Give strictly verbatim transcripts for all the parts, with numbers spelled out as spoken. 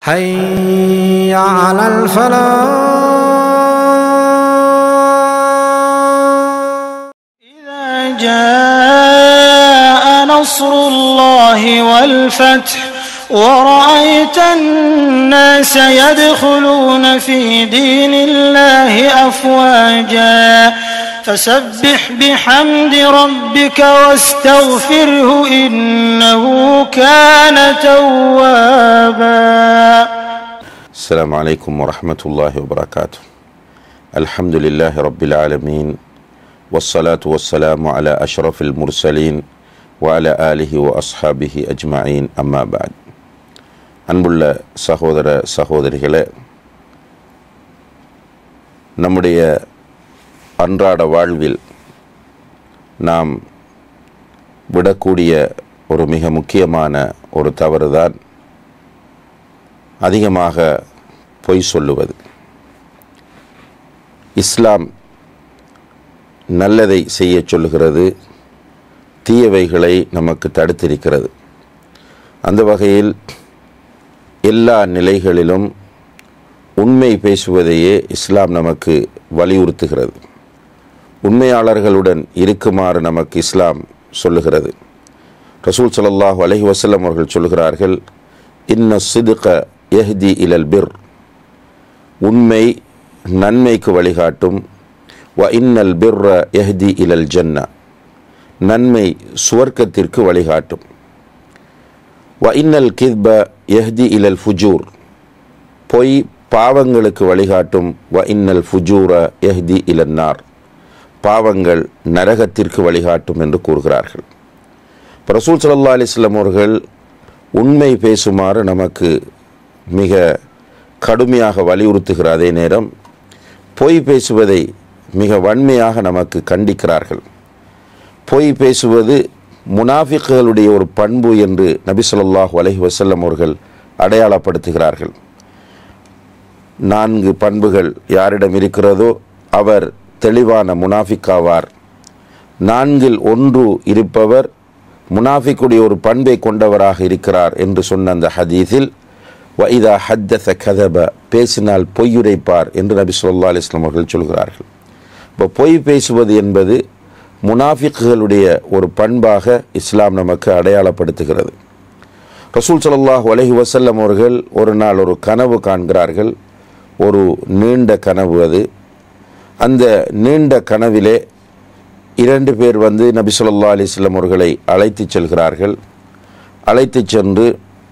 حي على الفلاح. إذا جاء نصر الله والفتح ورأيت الناس يدخلون في دين الله أفواجا فسبح بحمد ربك واستغفره إنه كان توابا. السلام عليكم ورحمة الله وبركاته. الحمد لله رب العالمين والصلاة والسلام على أشرف المرسلين وعلى آله وأصحابه أجمعين أما بعد. அன்புள்ள சகோதர சகோதரிகளே, நம்முடைய அன்றாட வாழ்வில் நாம் விடக்கூடிய ஒரு மிக முக்கியமான ஒரு தவறுதான் அதிகமாக பொய் சொல்லுவது. இஸ்லாம் நல்லதை செய்ய சொல்லுகிறது, தீயவைகளை நமக்கு தடுத்திருக்கிறது. அந்த வகையில் எல்லா நிலைகளிலும் உண்மை பேசுவதையே இஸ்லாம் நமக்கு வலியுறுத்துகிறது. உண்மையாளர்களுடன் இருக்குமாறு நமக்கு இஸ்லாம் சொல்லுகிறது. ரசூல் ஸல்லல்லாஹு அலைஹி வஸல்லம் அவர்கள் சொல்கிறார்கள், இன்ன ஸித்க யஹ்தி இலல் பிர், உண்மை நன்மைக்கு வழிகாட்டும். வ இன்னல் பிர்ர யஹ்தி இலல் ஜன்னா, நன்மை சுவர்க்கத்திற்கு வழிகாட்டும். வ இன்னல் கித்ப யஹ்தி இலல் ஃபுஜூர், பொய் பாவங்களுக்கு வழிகாட்டும். வ இன்னல் ஃபுஜூர யஹ்தி இலன் நார், பாவங்கள் நரகத்திற்கு வழிகாட்டும் என்று கூறுகிறார்கள். ரசூல் ஸல்லல்லாஹு அலைஹி வஸல்லம் அவர்கள் உண்மை பேசுமாறு நமக்கு மிக கடுமையாக வலியுறுத்துகிற அதே நேரம் பொய் பேசுவதை மிக வன்மையாக நமக்கு கண்டிக்கிறார்கள். பொய் பேசுவது முனாஃபிக்குகளுடைய ஒரு பண்பு என்று நபி ஸல்லல்லாஹு அலைஹி வஸல்லம் அவர்கள் அடையாளப்படுத்துகிறார்கள். நான்கு பண்புகள் யாரிடம் இருக்கிறதோ அவர் தெளிவான முனாஃபிக்காவார். நான்கில் ஒன்று இருப்பவர் முனாஃபிக்குடைய ஒரு பண்பை கொண்டவராக இருக்கிறார் என்று சொன்ன அந்த ஹதீஸில் வ இதா ஹத்தஸ கதப, பேசினால் பொய்யுரைப்பார் என்று நபி ஸல்லல்லாஹு அலைஹி வஸல்லம் அவர்கள் சொல்கிறார்கள். இப்போ பொய் பேசுவது என்பது முனாஃபிக்குகளுடைய ஒரு பண்பாக இஸ்லாம் நமக்கு அடையாளப்படுத்துகிறது. ரசூல் ஸல்லல்லாஹு அலைஹி வஸல்லம் அவர்கள் ஒரு நாள் ஒரு கனவு காண்கிறார்கள். ஒரு நீண்ட கனவு அது. அந்த நீண்ட கனவிலே இரண்டு பேர் வந்து நபி ஸல்லல்லாஹு அலைஹி வஸல்லம் அவர்களை அழைத்து செல்கிறார்கள். அழைத்து சென்று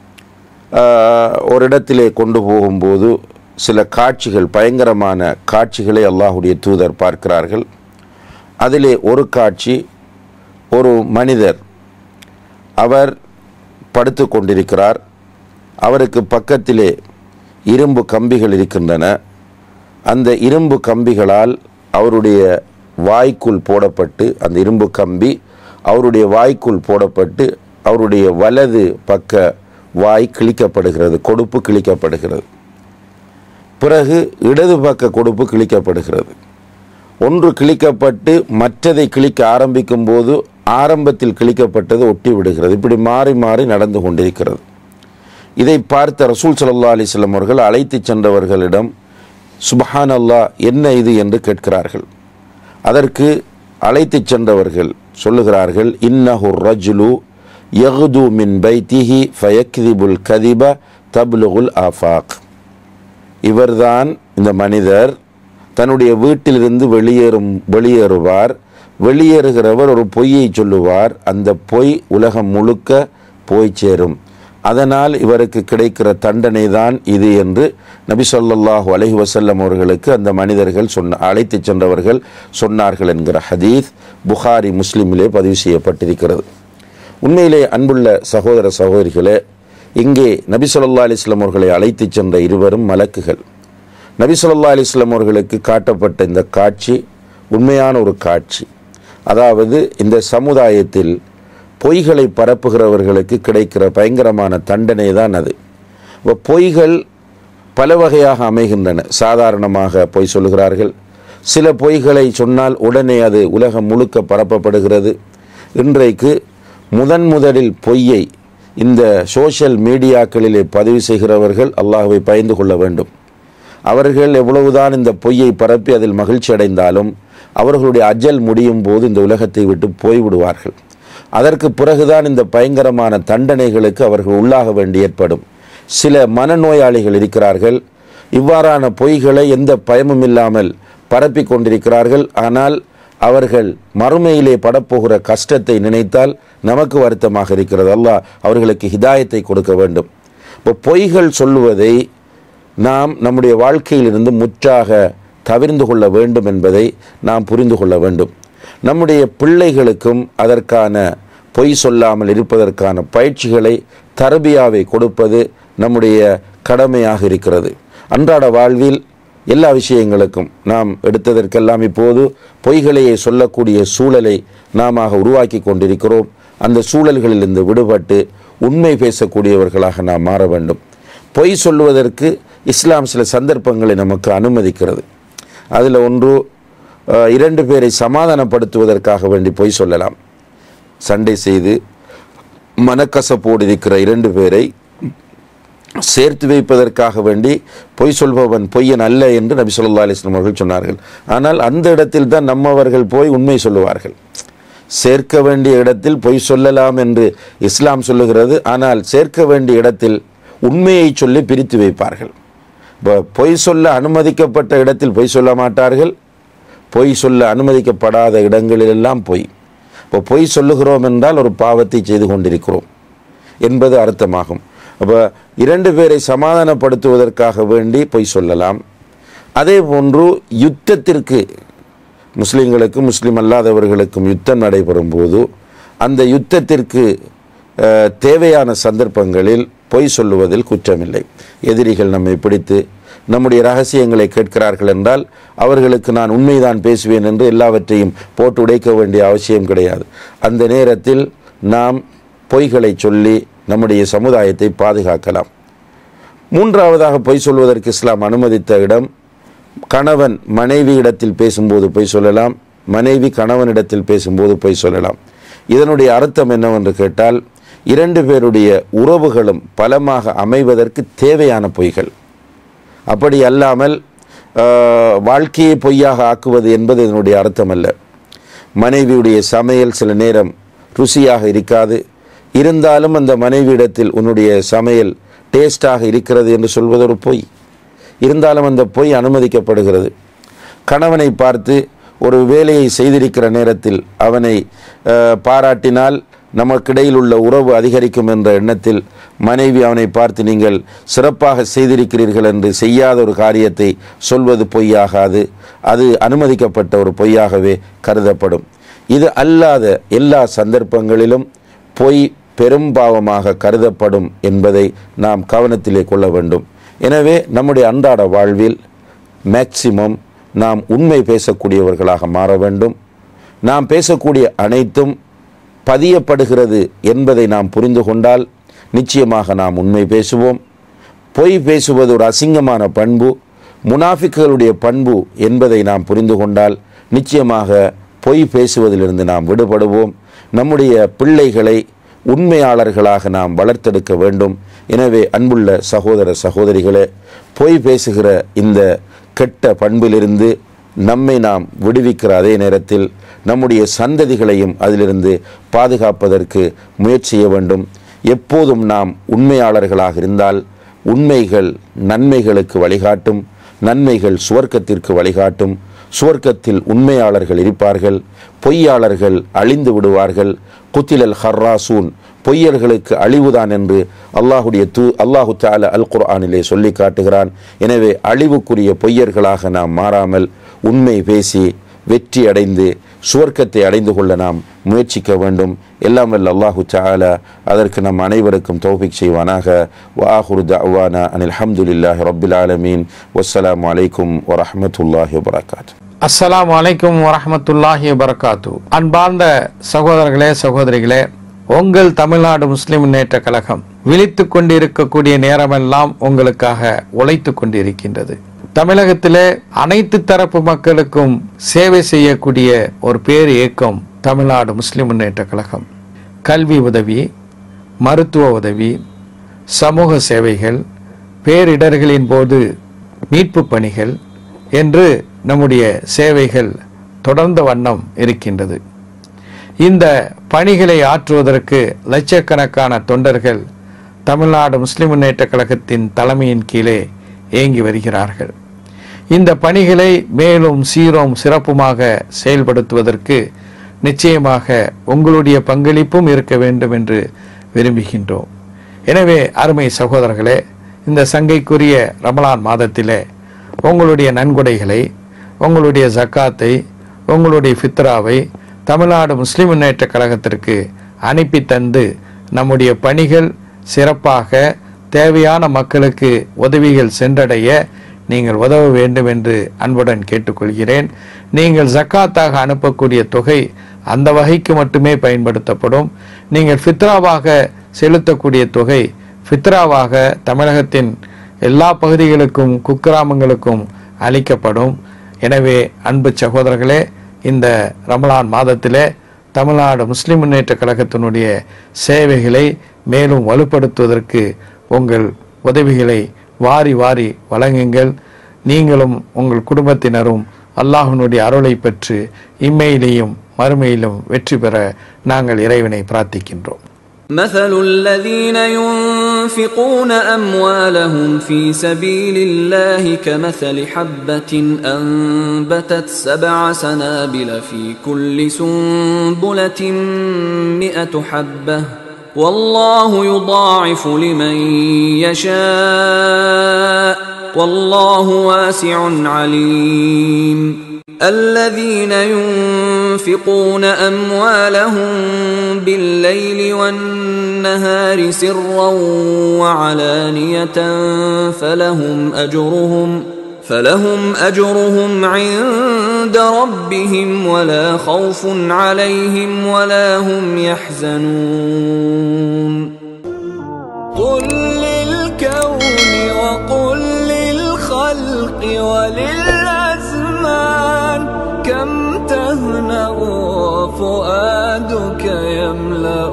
ஒரு இடத்திலே கொண்டு போகும்போது சில காட்சிகள், பயங்கரமான காட்சிகளை அல்லாஹுடைய தூதர் பார்க்கிறார்கள். அதிலே ஒரு காட்சி, ஒரு மனிதர் அவர் படுத்து கொண்டிருக்கிறார். அவருக்கு பக்கத்திலே இரும்பு கம்பிகள் இருக்கின்றன. அந்த இரும்பு கம்பிகளால் அவருடைய வாய்க்குள் போடப்பட்டு, அந்த இரும்பு கம்பி அவருடைய வாய்க்குள் போடப்பட்டு அவருடைய வலது பக்க வாய் கிழிக்கப்படுகிறது, கொடுப்பு கிழிக்கப்படுகிறது. பிறகு இடது பக்க கொடுப்பு கிழிக்கப்படுகிறது. ஒன்று கிழிக்கப்பட்டு மற்றதை கிழிக்க ஆரம்பிக்கும் போது ஆரம்பத்தில் கிழிக்கப்பட்டது ஒட்டி விடுகிறது. இப்படி மாறி மாறி நடந்து கொண்டிருக்கிறது. இதை பார்த்த ரசூல் ஸல்லல்லாஹு அலைஹி வஸல்லம் அவர்கள் அழைத்து சென்றவர்களிடம் சுப்ஹானல்லாஹ், என்ன இது என்று கேட்கிறார்கள். அதற்கு அழைத்து சென்றவர்கள் சொல்லுகிறார்கள், இன்னஹு ரஜுலு யகுது மின் பைத்திஹி ஃபயக்திபுல் கதிப தப்லுகுல் ஆஃபாக். இவர்தான் இந்த மனிதர், தன்னுடைய வீட்டிலிருந்து வெளியேறும் வெளியேறுவார். வெளியேறுகிறவர் ஒரு பொய்யை சொல்லுவார். அந்த பொய் உலகம் முழுக்க போய் சேரும். அதனால் இவருக்கு கிடைக்கிற தண்டனை தான் இது என்று நபி ஸல்லல்லாஹு அலைஹி வஸல்லம் அவர்களுக்கு அந்த மனிதர்கள் சொன்ன அழைத்து சென்றவர்கள் சொன்னார்கள் என்கிற ஹதீஸ் புகாரி முஸ்லிமிலே பதிவு செய்யப்பட்டிருக்கிறது. உண்மையிலே அன்புள்ள சகோதர சகோதரிகளே, இங்கே நபி ஸல்லல்லாஹு அலைஹி வஸல்லம் அவர்களை அழைத்து சென்ற இருவரும் மலக்குகள். நபி ஸல்லல்லாஹு அலைஹி வஸல்லம் அவர்களுக்கு காட்டப்பட்ட இந்த காட்சி உண்மையான ஒரு காட்சி. அதாவது இந்த சமுதாயத்தில் பொய்களை பரப்புகிறவர்களுக்கு கிடைக்கிற பயங்கரமான தண்டனை தான் அது. இப்போ பொய்கள் பல வகையாக அமைகின்றன. சாதாரணமாக பொய் சொல்லுகிறார்கள். சில பொய்களை சொன்னால் உடனே அது உலகம் முழுக்க பரப்பப்படுகிறது. இன்றைக்கு முதன் முதலில் பொய்யை இந்த சோஷியல் மீடியாக்களிலே பதிவு செய்கிறவர்கள் அல்லாஹ்வை பயந்து கொள்ள வேண்டும். அவர்கள் எவ்வளவுதான் இந்த பொய்யை பரப்பி அதில் மகிழ்ச்சி அடைந்தாலும் அவர்களுடைய அஜல் முடியும் போது இந்த உலகத்தை விட்டு போய்விடுவார்கள். அதற்கு பிறகுதான் இந்த பயங்கரமான தண்டனைகளுக்கு அவர்கள் உள்ளாக வேண்டி ஏற்படும். சில மனநோயாளிகள் இருக்கிறார்கள், இவ்வாறான பொய்களை எந்த பயமும் இல்லாமல் பரப்பி கொண்டிருக்கிறார்கள். ஆனால் அவர்கள் மறுமையிலே படப்போகிற கஷ்டத்தை நினைத்தால் நமக்கு வருத்தமாக இருக்கிறது. அல்லாஹ் அவர்களுக்கு ஹிதாயத்தை கொடுக்க வேண்டும். இப்போ பொய்கள் சொல்லுவதை நாம் நம்முடைய வாழ்க்கையிலிருந்து முற்றாக தவிர்ந்து கொள்ள வேண்டும் என்பதை நாம் புரிந்து கொள்ள வேண்டும். நம்முடைய பிள்ளைகளுக்கும் அதற்கான பொய் சொல்லாமல் இருப்பதற்கான பயிற்சிகளை தர்பியாவை கொடுப்பது நம்முடைய கடமையாக இருக்கிறது. அன்றாட வாழ்வில் எல்லா விஷயங்களுக்கும் நாம் எடுத்ததற்கெல்லாம் இப்போது பொய்களையே சொல்லக்கூடிய சூழலை நாம் உருவாக்கி கொண்டிருக்கிறோம். அந்த சூழல்களிலிருந்து விடுபட்டு உண்மை பேசக்கூடியவர்களாக நாம் மாற வேண்டும். பொய் சொல்லுவதற்கு இஸ்லாம் சில சந்தர்ப்பங்களை நமக்கு அனுமதிக்கிறது. அதில் ஒன்று, இரண்டு பேரை சமாதானப்படுத்துவதற்காக வேண்டி பொய் சொல்லலாம். சண்டை செய்து மனக்கசப்போடு இருக்கிற இரண்டு பேரை சேர்த்து வைப்பதற்காக வேண்டி பொய் சொல்பவன் பொய்யன் அல்ல என்று நபி ஸல்லல்லாஹு அலைஹி வஸல்லம் அவர்கள் சொன்னார்கள். ஆனால் அந்த இடத்தில் தான் நம்மவர்கள் போய் உண்மை சொல்லுவார்கள். சேர்க்க வேண்டிய இடத்தில் பொய் சொல்லலாம் என்று இஸ்லாம் சொல்லுகிறது. ஆனால் சேர்க்க வேண்டிய இடத்தில் உண்மையை சொல்லி பிரித்து வைப்பார்கள். பொய் சொல்ல அனுமதிக்கப்பட்ட இடத்தில் பொய் சொல்ல மாட்டார்கள். பொய் சொல்ல அனுமதிக்கப்படாத இடங்களிலெல்லாம் பொய். இப்போ பொய் சொல்லுகிறோம் என்றால் ஒரு பாவத்தை செய்து கொண்டிருக்கிறோம் என்பது அர்த்தமாகும். அப்போ இரண்டு பேரை சமாதானப்படுத்துவதற்காக வேண்டி பொய் சொல்லலாம். அதே போன்று யுத்தத்திற்கு, முஸ்லீம்களுக்கும் முஸ்லீம் அல்லாதவர்களுக்கும் யுத்தம் நடைபெறும் போது அந்த யுத்தத்திற்கு தேவையான சந்தர்ப்பங்களில் பொய் சொல்லுவதில் குற்றமில்லை. எதிரிகள் நம்மை பிடித்து நம்முடைய ரகசியங்களை கேட்கிறார்கள் என்றால் அவர்களுக்கு நான் உண்மைதான் பேசுவேன் என்று எல்லாவற்றையும் போட்டு உடைக்க வேண்டிய அவசியம் கிடையாது. அந்த நேரத்தில் நாம் பொய்களை சொல்லி நம்முடைய சமுதாயத்தை பாதுகாக்கலாம். மூன்றாவதாக பொய் சொல்வதற்கு இஸ்லாம் அனுமதித்த இடம், கணவன் மனைவி இடத்தில் பேசும்போது பொய் சொல்லலாம், மனைவி கணவனிடத்தில் பேசும்போது பொய் சொல்லலாம். இதனுடைய அர்த்தம் என்னவென்று கேட்டால், இரண்டு பேருடைய உறவுகளும் பலமாக அமைவதற்கு தேவையான பொய்கள். அப்படி அல்லாமல் வாழ்க்கையை பொய்யாக ஆக்குவது என்பது இதனுடைய அர்த்தம் அல்ல. மனைவியுடைய சமையல் சில நேரம் ருசியாக இருக்காது, இருந்தாலும் அந்த மனைவியிடத்தில் உன்னுடைய சமையல் டேஸ்டாக இருக்கிறது என்று சொல்வது ஒரு பொய். இருந்தாலும் அந்த பொய் அனுமதிக்கப்படுகிறது. கணவனை பார்த்து ஒரு வேலையை செய்திருக்கிற நேரத்தில் அவனை பாராட்டினால் நமக்கிடையில் உள்ள உறவு அதிகரிக்கும் என்ற எண்ணத்தில் மனைவி அவனை பார்த்து நீங்கள் சிறப்பாக செய்திருக்கிறீர்கள் என்று செய்யாத ஒரு காரியத்தை சொல்வது பொய்யாகாது. அது அனுமதிக்கப்பட்ட ஒரு பொய்யாகவே கருதப்படும். இது அல்லாத எல்லா சந்தர்ப்பங்களிலும் பொய் பெரும்பாவமாக கருதப்படும் என்பதை நாம் கவனத்திலே கொள்ள வேண்டும். எனவே நம்முடைய அன்றாட வாழ்வில் மேக்சிமம் நாம் உண்மை பேசக்கூடியவர்களாக மாற வேண்டும். நாம் பேசக்கூடிய அனைத்தும் பதியப்படுகிறது என்பதை நாம் புரிந்து கொண்டால் நிச்சயமாக நாம் உண்மை பேசுவோம். பொய் பேசுவது ஒரு அசிங்கமான பண்பு, முனாஃபிக்குகளுடைய பண்பு என்பதை நாம் புரிந்து கொண்டால் நிச்சயமாக பொய் பேசுவதிலிருந்து நாம் விடுபடுவோம். நம்முடைய பிள்ளைகளை உண்மையாளர்களாக நாம் வளர்த்தெடுக்க வேண்டும். எனவே அன்புள்ள சகோதர சகோதரிகளே, பொய் பேசுகிற இந்த கெட்ட பண்பிலிருந்து நம்மை நாம் விடுவிக்கிற அதே நேரத்தில் நம்முடைய சந்ததிகளையும் அதிலிருந்து பாதுகாப்பதற்கு முயற்சி செய்ய வேண்டும். எப்போதும் நாம் உண்மையாளர்களாக இருந்தால் உண்மைகள் நன்மைகளுக்கு வழிகாட்டும், நன்மைகள் சுவர்க்கத்திற்கு வழிகாட்டும். சுவர்க்கத்தில் உண்மையாளர்கள் இருப்பார்கள், பொய்யாளர்கள் அழிந்து விடுவார்கள். குத்திலல் ஹர்ராசூன், பொய்யர்களுக்கு அழிவுதான் என்று அல்லாஹுடைய தூ அல்லாஹு தஆலா அல் குர்ஆனிலே சொல்லி காட்டுகிறான். எனவே அழிவுக்குரிய பொய்யர்களாக நாம் மாறாமல் உண்மை பேசி வெற்றி அடைந்து சுவர்க்கத்தை அடைந்து கொள்ள நாம் முயற்சிக்க வேண்டும். எல்லாம் வல்ல அல்லாஹு தஆலா அதற்கு நம் அனைவருக்கும் தௌஃபீக் செய்வானாக. வ ஆகிரு தஅவானா அனில் ஹம்துலில்லாஹி ரப்பில் ஆலமீன். வஸ்ஸலாமு அலைக்கும் வரஹ்மத்துல்லாஹி வபரகாத்துஹு. அஸ்ஸலாமு அலைக்கும் வரஹ்மத்துல்லாஹி வபரகாத்துஹு. அன்பார்ந்த சகோதரர்களே சகோதரிகளே, உங்கள் தமிழ்நாடு முஸ்லிம் முன்னேற்ற கழகம் விழித்துக் கொண்டிருக்கக்கூடிய நேரமெல்லாம் உங்களுக்காக உழைத்து கொண்டிருக்கின்றது. தமிழகத்திலே அனைத்து தரப்பு மக்களுக்கும் சேவை செய்யக்கூடிய ஒரு பேர் இயக்கம் தமிழ்நாடு முஸ்லிம் முன்னேற்ற கழகம். கல்வி உதவி, மருத்துவ உதவி, சமூக சேவைகள், பேரிடர்களின் போது மீட்பு பணிகள் என்று நம்முடைய சேவைகள் தொடர்ந்த வண்ணம் இருக்கின்றது. இந்த பணிகளை ஆற்றுவதற்கு லட்சக்கணக்கான தொண்டர்கள் தமிழ்நாடு முஸ்லிம் முன்னேற்ற கழகத்தின் தலைமையின் கீழே இயங்கி வருகிறார்கள். இந்த பணிகளை மேலும் சீரும் சிறப்புமாக செயல்படுத்துவதற்கு நிச்சயமாக உங்களுடைய பங்களிப்பும் இருக்க வேண்டும் என்று விரும்புகின்றோம். எனவே அருமை சகோதரர்களே, இந்த சங்கைக்குரிய ரமலான் மாதத்திலே உங்களுடைய நன்கொடைகளை, உங்களுடைய ஜக்காத்தை, உங்களுடைய ஃபித்ராவை தமிழ்நாடு முஸ்லிம் முன்னேற்ற கழகத்திற்கு அனுப்பி தந்து நம்முடைய பணிகள் சிறப்பாக தேவையான மக்களுக்கு உதவிகள் சென்றடைய நீங்கள் உதவ வேண்டும் என்று அன்புடன் கேட்டுக்கொள்கிறேன். நீங்கள் ஜக்காத்தாக அனுப்பக்கூடிய தொகை அந்த வகைக்கு மட்டுமே பயன்படுத்தப்படும். நீங்கள் ஃபித்ராவாக செலுத்தக்கூடிய தொகை ஃபித்ராவாக தமிழகத்தின் எல்லா பகுதிகளுக்கும் குக்கிராமங்களுக்கும் அளிக்கப்படும். எனவே அன்பு சகோதரர்களே, இந்த ரமலான் மாதத்திலே தமிழ்நாடு முஸ்லிம் முன்னேற்ற கழகத்தினுடைய சேவைகளை மேலும் வலுப்படுத்துவதற்கு உங்கள் உதவிகளை வாரி வாரி வழங்குங்கள். நீங்களும் உங்கள் குடும்பத்தினரும் அல்லாஹ்வினுடைய அருளை பெற்று இம்மையிலேயும் மறுமையிலும் வெற்றி பெற நாங்கள் இறைவனை பிரார்த்திக்கின்றோம். مثل الذين ينفقون أموالهم في سبيل الله كمثل حبة أنبتت سبع سنابل في كل سنبلة مئة حبة والله يضاعف لمن يشاء والله واسع عليم. الذين ينفقون أموالهم بالليل والنهار سرا وعلانية فلهم أجرهم فلهم أجرهم عند ربهم ولا خوف عليهم ولا هم يحزنون. قل للكون وقل للخلق وللأزمان كم تهنأ وفؤادك يملأ